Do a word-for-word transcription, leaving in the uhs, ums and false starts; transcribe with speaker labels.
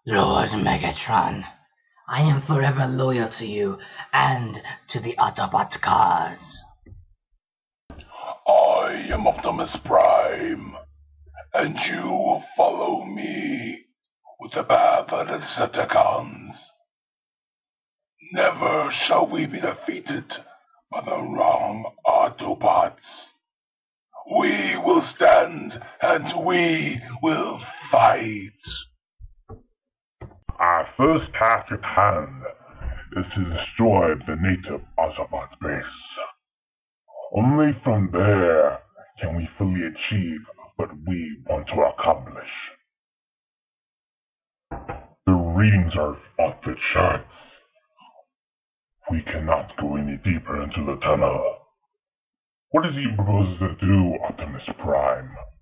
Speaker 1: Lord Megatron, I am forever loyal to you and to the Autobots' cause.
Speaker 2: I am Optimus Prime, and you will follow me with the path of the Decepticons. Never shall we be defeated by the wrong Autobots. We will stand and we will fight.
Speaker 3: Our first task at hand is to destroy the native Autobot base. Only from there can we fully achieve what we want to accomplish. The readings are off the charts. We cannot go any deeper into the tunnel. What is he proposing to do, Optimus Prime?